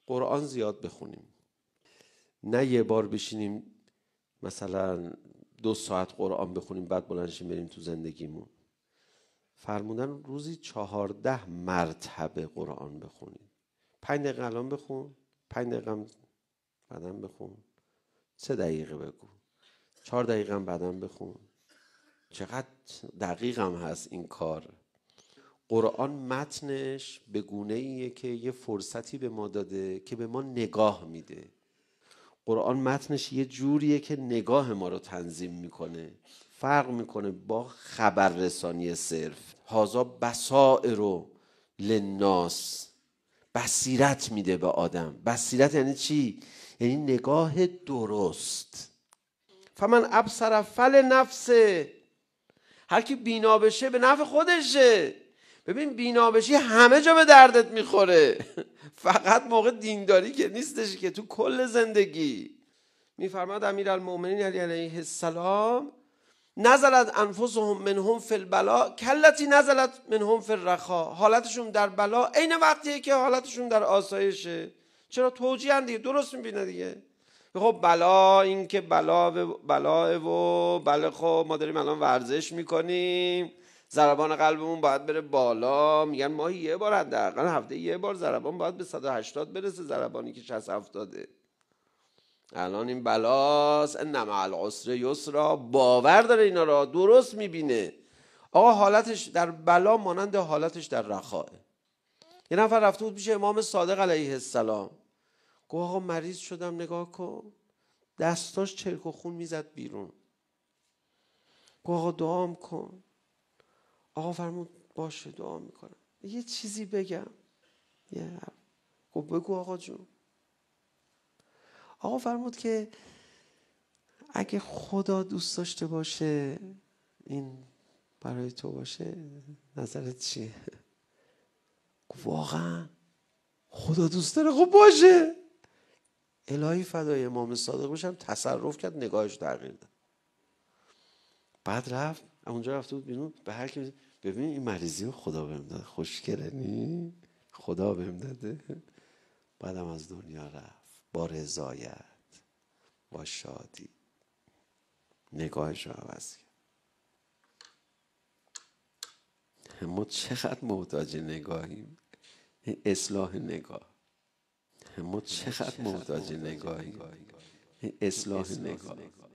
قرآن زیاد بخونیم، نه یه بار بشینیم مثلا 2 ساعت قرآن بخونیم بعد بلند شیم بریم تو زندگیمون. فرمودن روزی 14 مرتبه قرآن بخونید. 5 دقیقه الان بخون، 5 دقیقه بعداً بخون، 3 دقیقه بگو، 4 دقیقه بعداً بخون. چقدر دقیق هم هست این کار. قرآن متنش به گونه ایه که یه فرصتی به ما داده که به ما نگاه میده. قرآن متنش یه جوریه که نگاه ما رو تنظیم میکنه، فرق میکنه با خبررسانی صرف. هازا بصائر للناس، بصیرت میده به آدم. بصیرت یعنی چی؟ یعنی نگاه درست. فمن ابصر فلنفسه، هر کی بینا بشه به نفع خودشه. ببین بینا بشی همه جا به دردت میخوره، فقط موقع دینداری که نیستش، که تو کل زندگی. میفرماد امیرالمومنین علی علیه السلام نزلت انفسهم منهم فی البلاء کلتی نزلت منهم فی الرخاء. حالتشون در بلا عین وقتیه که حالتشون در آسایشه. چرا؟ توجیه هم دیگه، درست میبینه دیگه. خب بلا، این که بلا و بله، خب ما داریم الان ورزش میکنیم، ضربان قلبمون باید بره بالا. میگن ماهی یه بار، حداقل هفته یه بار ضربان باید به 180 برسه، ضربانی که 60-70. الان این بلاست، ان مع العسر یسرا. باور داره اینا را، درست میبینه. آقا حالتش در بلا مانند حالتش در رخاه. یه نفر رفته بود پیش امام صادق علیه السلام، گفت آقا مریض شدم، نگاه کن. دستاش چرک و خون میزد بیرون. گفت آقا دعام کن. آقا فرمود باشه دعا میکنم. یه چیزی بگم؟ گفت بگو آقا جون. آقا فرمود که اگه خدا دوست داشته باشه این برای تو باشه، نظرت چیه؟ واقعا خدا دوست داره؟ خب باشه. الهی فدای امام صادق باشم، تصرف کرد، نگاهش تغییر داد. بعد رفت اونجا، رفته بود بیرون، به هر کی ببین این مریضی رو خدا بهم داد، خوشگله نی؟ خدا بهم داده. بعدم از دنیا رفت با رضایت، با شادی، نگاهش رو عوض کرد. ما چقدر محتاج نگاهیم، اصلاح نگاه. ما چقدر محتاج نگاهیم، اصلاح نگاه.